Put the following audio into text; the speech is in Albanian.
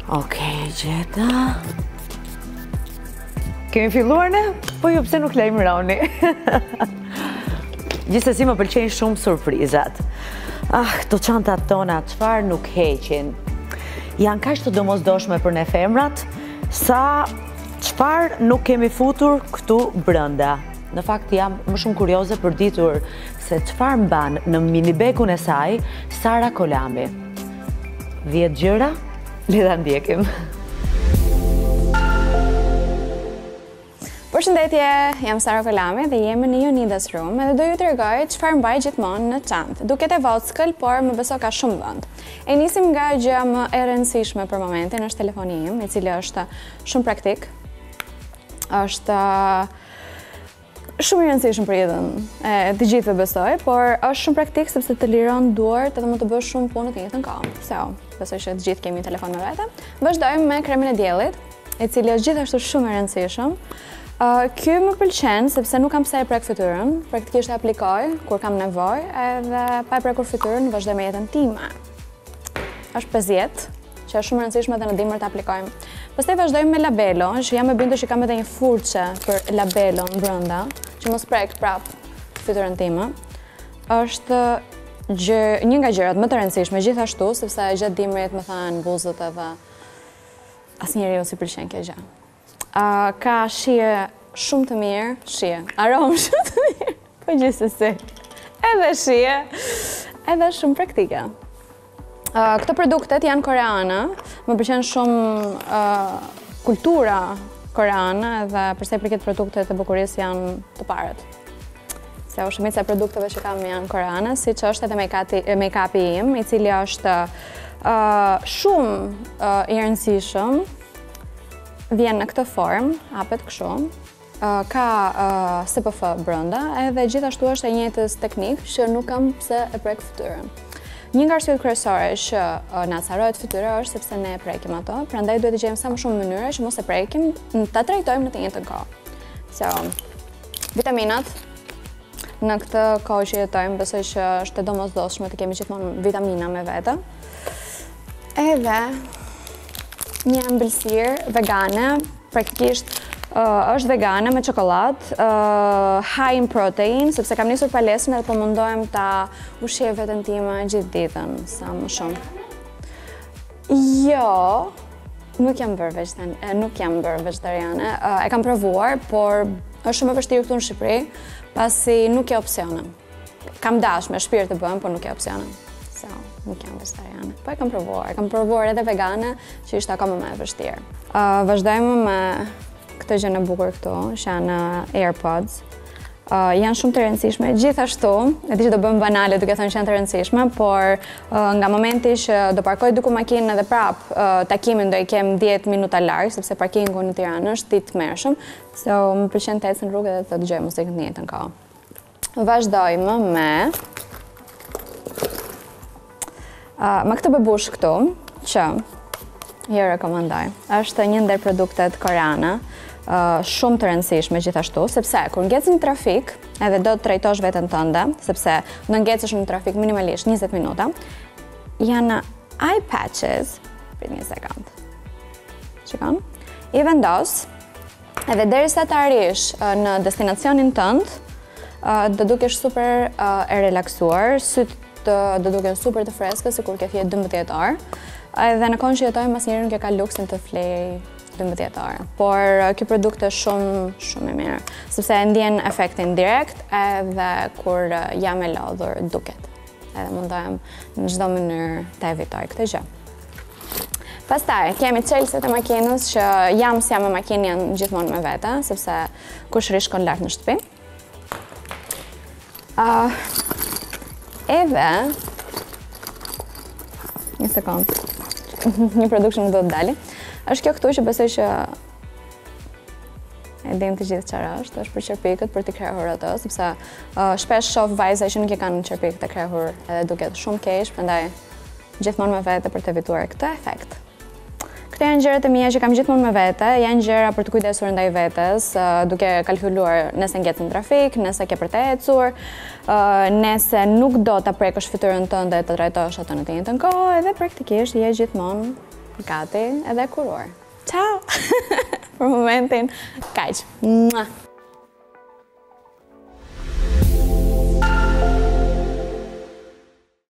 Okej, gjeta. Kemi filluar ne? Po jo, pse nuk lajmëroni? Gjithsesi më pëlqejnë shumë surprizat. Këto çantat tona, çfarë nuk heqin? Janë kaq të domosdoshme për ne femrat, sa çfarë nuk kemi futur këtu brenda. Në fakt jam më shumë kurioze për ditur se çfarë mban në minibekun e saj Sara Kolami. 10 gjëra, le ta ndjekim. Përshëndetje, jam Sara Kolami dhe jemi në Unidas Room edhe do ju tregoj çfarë mbaj gjithmonë në çantë. Duket e vockël, por më beso ka shumë vend. E nisim nga gjëja më e rëndësishme për momentin, është telefoni im, i cili është shumë praktik. Është shumë i rëndësishëm për jetën e të gjithëve besoj, por është shumë praktik sepse të liron duart edhe më të bësh shumë punë të njëjtën kohë. Besoj që të gjithë kemi një telefon me vete. Vazhdojmë me kremin e diellit, i cili është gjithashtu shumë i rëndësishëm. Ky më pëlqen sepse nuk kam pse e prek fytyrën, praktikisht e aplikoj kur kam nevojë edhe pa e prekur fytyrën vazhdoj me jetën time. Është 50, që është shumë e rëndësishme edhe në dimër të aplikojmë. Pastaj vazhdojmë me labelo, që jam e bindur që kam edhe një furçe për labelon brenda, që mos prek prap fytyrën time. Është një nga gjërat më të rëndësishme gjithashtu, sepse gjatë dimrit më thanë buzët edhe asnjëriu si pëlqen kjo gjë. Ka shije shumë të mirë, aromë shumë të mirë, po gjithsesi. Edhe shije, edhe shumë praktike. Këto produktet janë koreane, më pëlqen shumë kultura koreane dhe përsa i përket produktet e bukurisë janë të parët. Se u shumica e produkteve që kam janë koreane, si që është edhe make-upi im, i cili është shumë i rëndësishëm, vjen në këtë formë, hapet kështu, ka SPF brenda, edhe gjithashtu është e njëjtës teknikë që nuk kam pse e prek fytyrën. Një nga arsyet kryesore që na acarohet fytyra është sepse ne e prekim ato, prandaj duhet të gjejmë sa më shumë mënyra që mos e prekim, ta trajtojmë në të njëjtën kohë. Vitaminat, në këtë kohë që jetojmë, besoj që është e domosdoshme të kemi gjithmonë vitamina me vete. Edhe një ëmbëlsirë vegane, praktikisht është vegane me çokoladë, high in protein, sepse kam nisur palesën edhe po mundohem ta ushqej veten time gjithë ditën, sa më shumë. Jo, nuk jam bërë vegetariane, e kam provuar, por është shumë e vështirë këtu në Shqipëri, pasi nuk e opsione. Kam dashur me shpirt të bëhem, por nuk e opsione. Nuk jam vegetariane. Po e kam provuar edhe vegane, që ishte akoma më e vështirë. Vazhdojmë me këtë gjë në bukur këtu, që janë AirPods. Janë shumë të rëndësishme. Gjithashtu, e di që do bëjmë banale duke thënë që janë të rëndësishme, por nga momenti që do parkoj duku makinën edhe prap takimin do i kem 10 minuta larg, sepse parkingu në Tiranë është i tmerrshëm, më pëlqen të ecë në rrugë dhe të dëgjoj muzikë në të njëjtën kohë. Vazhdojmë me këtë bebush këtu, që jo rekomandoj. Është një ndër produktet koreane, shumë të rëndësishme gjithashtu, sepse kur ngecësh në trafik, edhe do të trajtosh veten tënde, sepse do ngecësh në trafik minimalisht 20 minuta, janë eye patches, prit një sekond. Shikon? I vendos, edhe derisa të arrish në destinacionin tënd, do dukesh super e relaksuar, syt do duken super të freskë, sikur ke fjetë 12 orë, edhe në kohën që jetojmë asnjëri nuk e ka luksin të flej 12 orë. Por ky produkt është shumë i mirë, sepse e ndjen efektin direkt edhe kur jam e lodhur duket. Edhe mundohem në çdo mënyrë ta evitoj këtë gjë. Pastaj kemi çelësit e makinës që jam me makinë janë gjithmonë me vete, sepse kush shkon lart në shtëpi. Edhe një sekond, një produkt që nuk do të dali. Është kjo këtu që besoj që e dim të gjithë çfarë është për qerpikët, për të krahur ato, sepse shpesh shoh vajza që nuk e kanë qerpikët e krahur edhe duket shumë keq, prandaj gjithmonë me vete për të evituar këtë efekt. Këto janë gjërat e mia që kam gjithmonë me vete, janë gjëra për të kujdesur ndaj vetes, duke kalkuluar nëse ngec në trafik, nëse ke për të ecur, nëse nuk do ta prekësh fytyrën tënde të trajtosh atë në të njëjtën kohë, edhe praktikisht je gjithmonë gati edhe kuror. Ciao! Për momentin, kaq.